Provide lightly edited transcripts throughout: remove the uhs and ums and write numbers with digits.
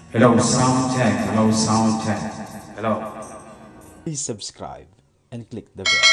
Hello, sound check. Hello, sound check. Hello. Please subscribe and click the bell.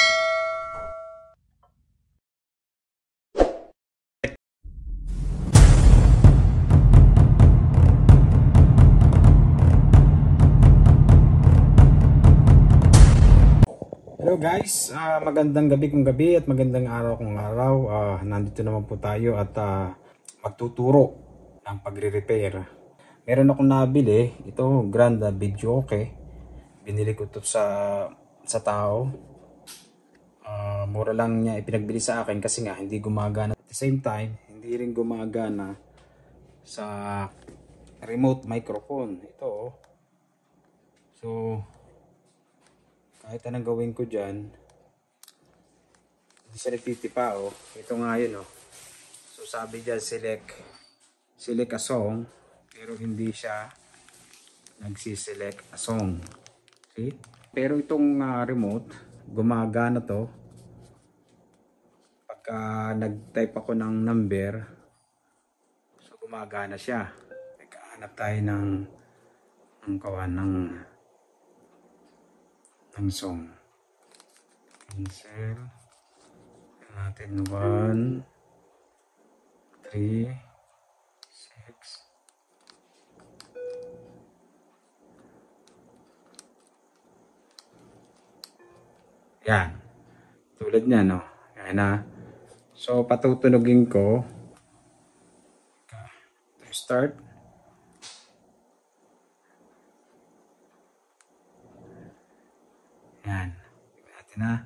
Hello guys, magandang gabi kong gabi at magandang araw kong araw. Nandito naman po tayo at magtuturo ng pagre-repair. Meron akong nabili, ito Granda Videoke. Binili ko ito sa tao. Mura lang niya ipinagbili sa akin kasi nga hindi gumagana. At the same time, hindi rin gumagana sa remote microphone. Ito oh. So, kahit anong gawin ko dyan, hindi siya nagtitipa oh. Ito nga yun oh. So sabi dyan, select a song, pero hindi siya nagsiselect a song. See? Pero itong remote, gumagana to. Pagka nag-type ako ng number, so gumagana siya. Nagkahanap tayo ng song. Cancel natin 1 3 6. Yan, tulad niya no. Yan na. So patutunugin ko. Start. Yan. Natin na.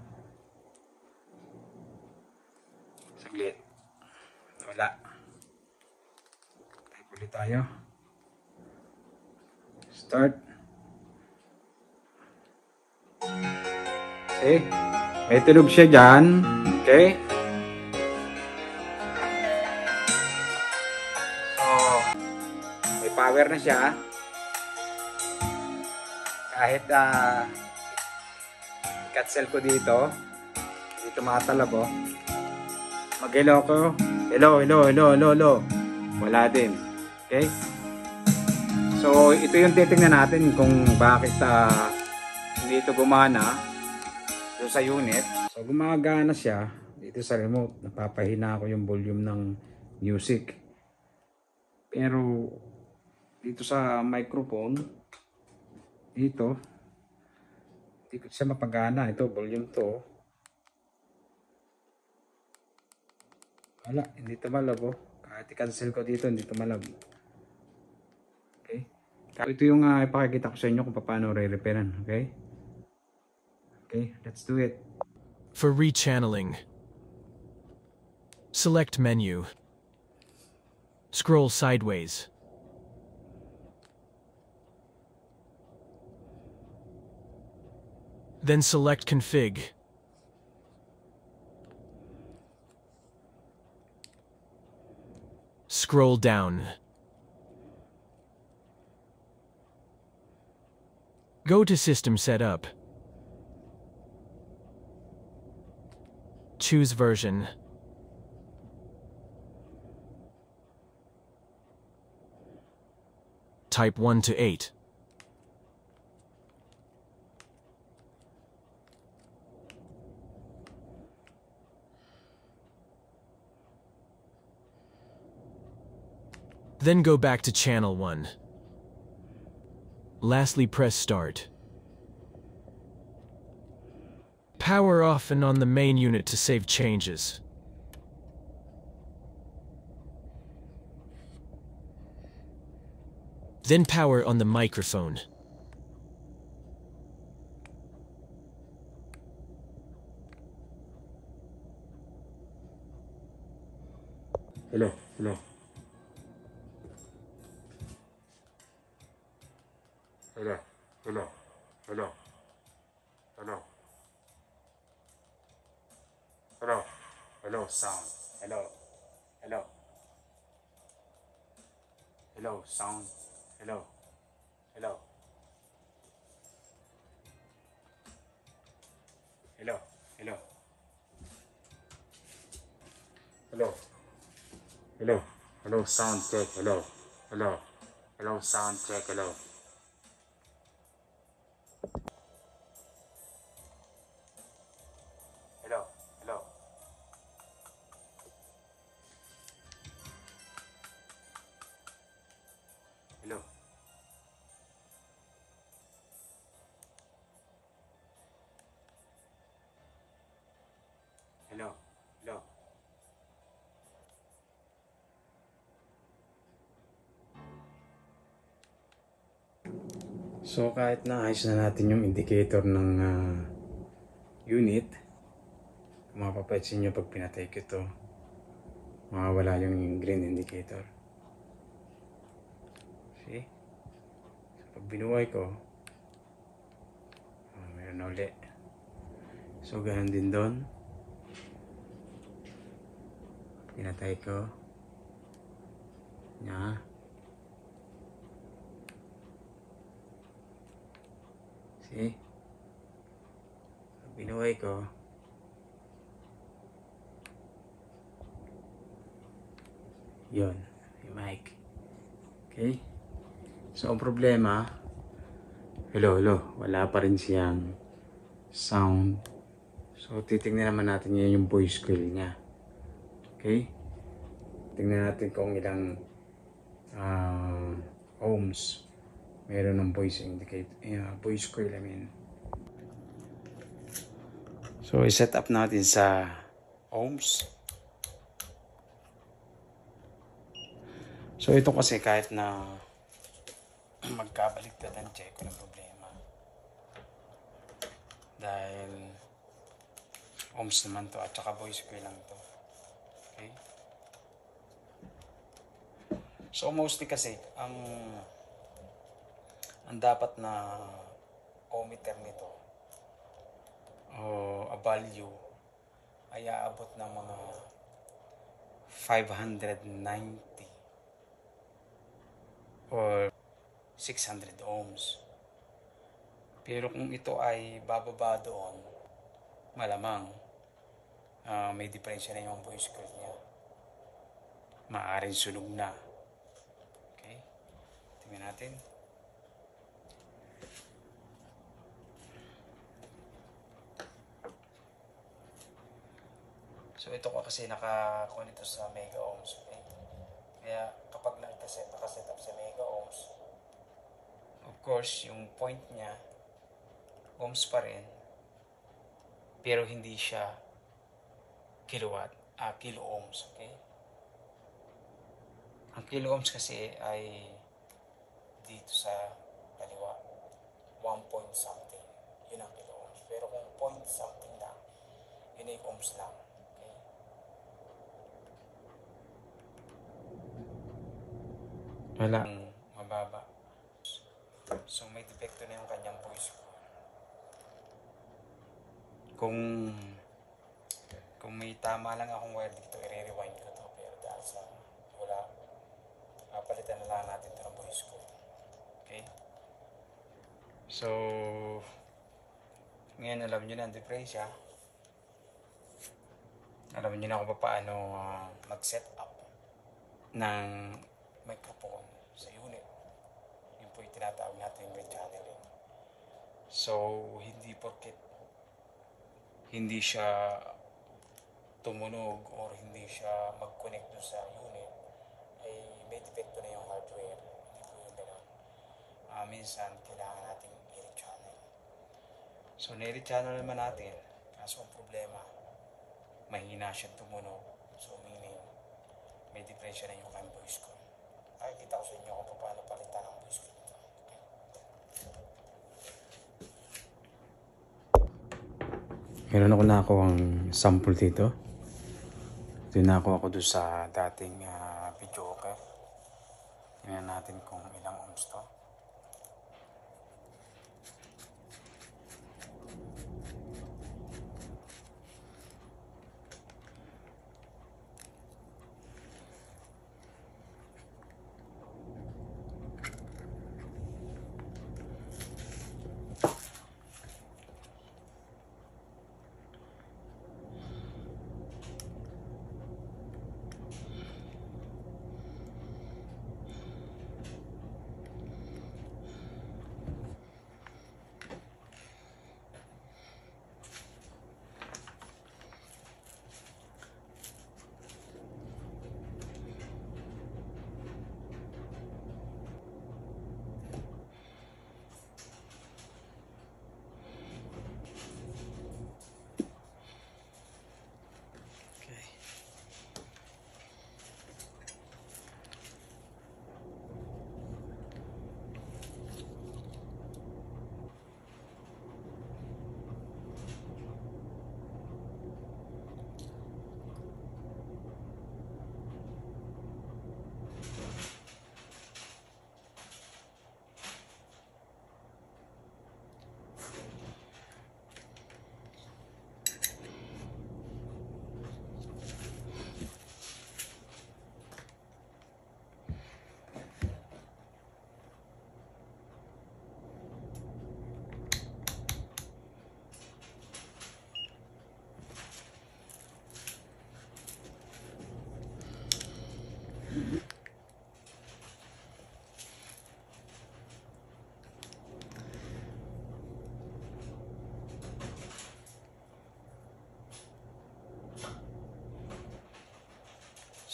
Saglit. Wala. Type ulit tayo. Start. Okay. May tunog siya dyan. Okay. So, may power na siya. Kahit cancel ko dito tumatalab oh. Mag-hello ko. Hello. Wala din. Okay? So, ito yung titingnan natin kung bakit hindi ito gumana doon sa unit. So, gumagana siya dito sa remote. Napapahina ko yung volume ng music. Pero, dito sa microphone, dito, hindi ko siya mapagana. Ito, volume to. Wala, hindi tumalab oh. Kahit i-cancel ko dito, hindi tumalab. Okay? Ito yung ipakikita ko sa inyo kung paano re-repairan. Okay? Okay, let's do it. For rechanneling, select menu. Scroll sideways. Then select config. Scroll down. Go to System Setup. Choose version. Type 1 to 8. Then go back to channel 1. Lastly, press start. Power off and on the main unit to save changes. Then power on the microphone. Hello. Hello, sound. Hello, sound. Hello. Hello, sound check. Hello. Hello, sound check. Hello. Hello. Hello. Hello. Hello. Hello. So kahit naayos na natin yung indicator ng unit, kung mapapansin nyo pag pinatay ko ito, mawawala yung green indicator. See? So pag binuhay ko, mayroon na uli. So ganun din doon. Pinatay ko. Nya. See? Pag binuhay ko, yun, yung mic. Okay? So, ang problema, hello, wala pa rin siyang sound. So, titingnan naman natin ngayon yung voice coil niya. Okay? Tingnan natin kung ilang ohms meron ng voice indicate, voice coil, I mean. So, i-set up natin sa ohms. So, ito kasi kahit na magkabaliktad ang check, walang problema. Dahil ohms naman to at saka voice coil lang to. Okay? So, mostly kasi, ang dapat na ohmmeter nito o a value ay aabot ng mga 590 or 600 ohms. Pero kung ito ay bababa doon, malamang may diferensya na yung voice coil niya. Maaaring sunog na. Okay? Tingnan natin. So ito ko kasi nakakuha nito sa mega ohms. Okay? Kaya kapag nakaset up sa mega ohms, of course, yung point niya, ohms pa rin, pero hindi siya kilowatt, kilo ohms. Okay? Ang kilo ohms kasi ay dito sa kaliwa, 1 point something. Yun ang kilo ohms. Pero kung point something lang, yun ay ohms lang. Wala. Mababa. So, may depekto na yung kanyang voice ko. Kung may tama lang akong wire dito, i-rewind ko to. Pero dahil sa wala, palitan na lang natin ito ng voice ko. Okay? So, ngayon alam nyo na ang diferensya. Alam nyo na kung paano mag-set up ng microphone sa unit. Yun po yung tinatawag natin yung channeling. So, hindi porket hindi siya tumunog or hindi siya mag-connect doon sa unit, ay may defecto na yung hardware. Hindi po yung gano'n. Minsan, kailangan natin i-rechannel. So, na-rechannel naman natin. Kaso ang problema, mahina siyang tumunog. So, meaning, may diferensya na yung kanyang voice ko. Nakikita ko sa inyo kung paano palitan ang voice ko nito. Meron ako nakuhang sample dito. Ito yung nakuha ko doon sa dating video okay. Tingnan natin kung ilang ohms to.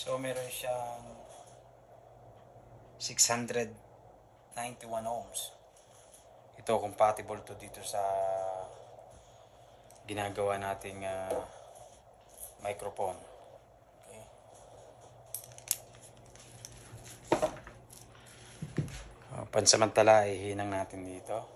So meron siyang 691 ohms. Ito compatible to dito sa ginagawa nating microphone. Okay. Pansamantala ihinang natin dito.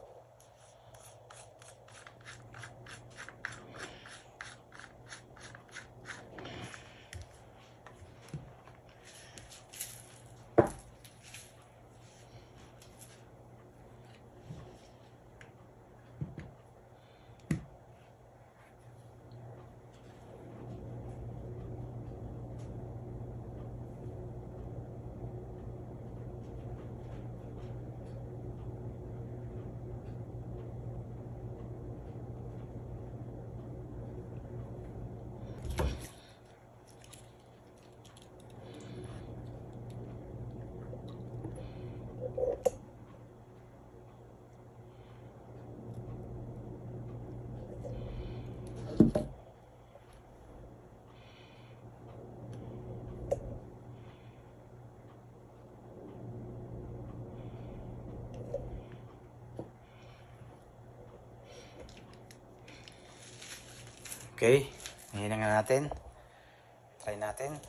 Okay, ngayon nga natin. Try natin.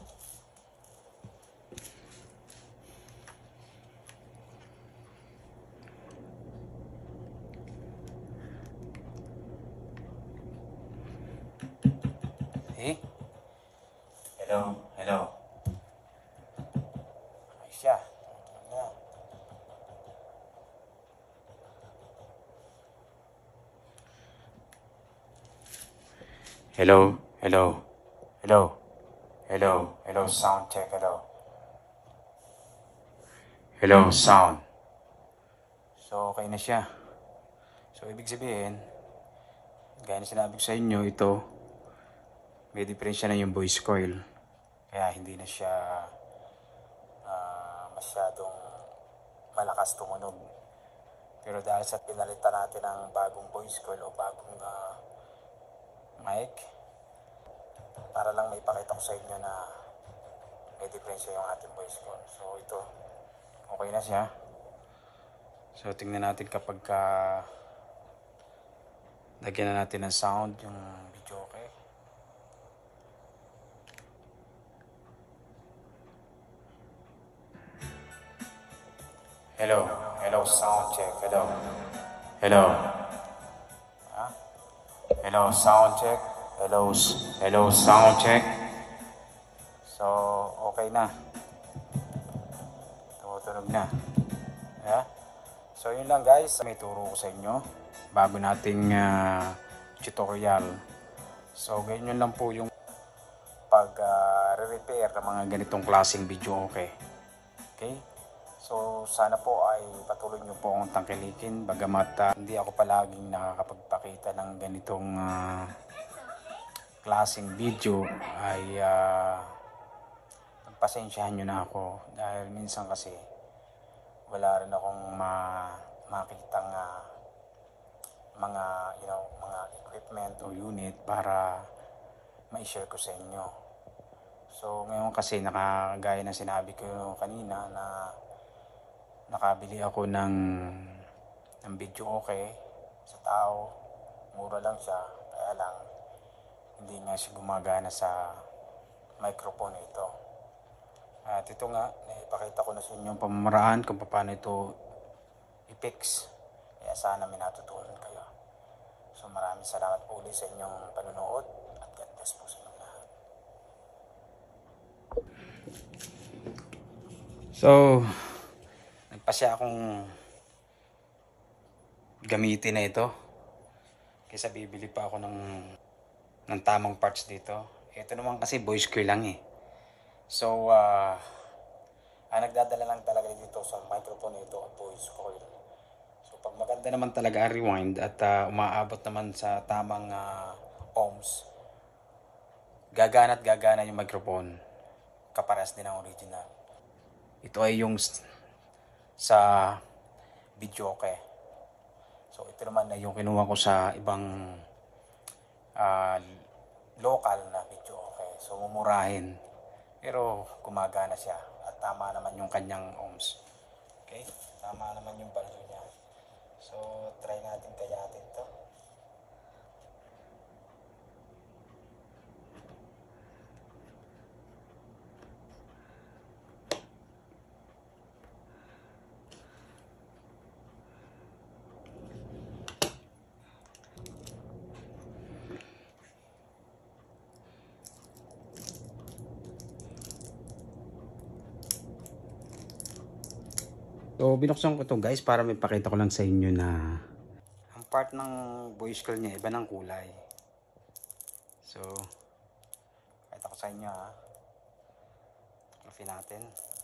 Okay. Hello. Ay siya. Hello, sound check, hello, sound. So, okay na siya. So, ibig sabihin, gaya na sinabi ko sa inyo, ito, may diferensya na yung voice coil. Kaya hindi na siya masyadong malakas tumunog. Pero dahil sa pinalitan natin ng bagong voice coil o bagong mic, para lang may ipakita ko sa inyo na may diferensya yung ating voice coil. So ito, okay na siya. So tingnan natin kapag lagyan na natin ng sound yung video, okay? Hello, sound check, hello. Hello, sound check. Hello, sound check. So, okay na. Tumutunog na. Yeah? So, yun lang guys. May turo ko sa inyo bago nating tutorial. So, ganyan lang po yung pag-repair ng mga ganitong klaseng video, okay? Okay? So, sana po ay patuloy nyo po akong tangkilikin. Bagamat hindi ako palaging nakakapagpakita ng ganitong klaseng video, ay pagpasensyahan nyo na ako. Dahil minsan kasi wala rin akong makitang mga equipment o unit para ma-share ko sa inyo. So, ngayon kasi gaya na sinabi ko kanina na nakabili ako ng video, okay, sa tao. Mura lang siya, kaya lang hindi nga siya gumagana sa microphone ito. At ito nga, ipakita ko na sa inyo ang pamamaraan kung paano ito i-fix. Kaya sana may natutunan kayo. So maraming salamat po ulit sa inyong panonood at God bless po sa inyong lahat. So, nagpasya akong gamitin na ito kaysa bibili pa ako ng tamang parts dito. Ito naman kasi voice coil lang eh. So, nagdadala lang talaga dito sa microphone ito at voice coil. So, pag maganda naman talaga ang rewind at umaabot naman sa tamang ohms, gagana yung microphone. Kaparas din ang original. Ito ay yung sa video, okay. So ito naman ay yung kinuha ko sa ibang local na video, okay. So mumurahin. Pero gumagana siya at tama naman yung kanyang ohms. Okay? Tama naman yung value niya. So, try natin kayatin to. So, binuksan ko to guys para may pakita ko lang sa inyo na ang part ng voice call niya iba ng kulay. So, pakita ko sa inyo ha. Tuklapin natin.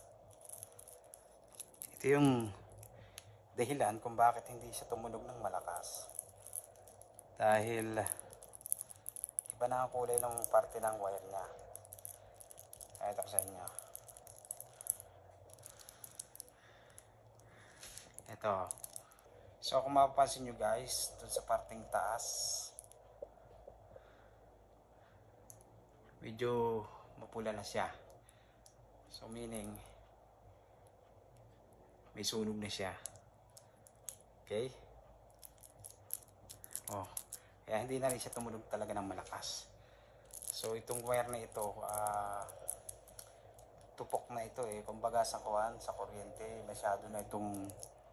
Ito yung dahilan kung bakit hindi siya tumunog ng malakas. Dahil iba na ang kulay ng parte ng wire niya. Pakita ko sa inyo. Ito. So kung mapapansin nyo guys, dun sa parting taas, medyo mapula na siya. So meaning, may sunog na siya. Okay? Oh, kaya hindi na rin siya tumunog talaga ng malakas. So itong wire na ito, tupok na ito eh. Kumbaga sa kuwan, sa kuryente, masyado na itong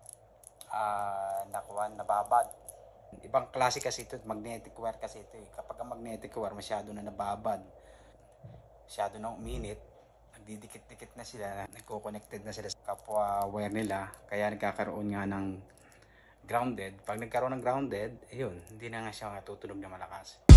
nababad. Ibang klase kasi ito, magnetic wire kasi ito eh. Kapag ang magnetic wire masyado na nababad, masyado na uminit, nagdidikit-dikit na sila, nagko-connected na sila sa kapwa wire nila, kaya nagkakaroon nga ng grounded. Pag nagkaroon ng grounded, ayun, hindi na nga siya matutunog na malakas.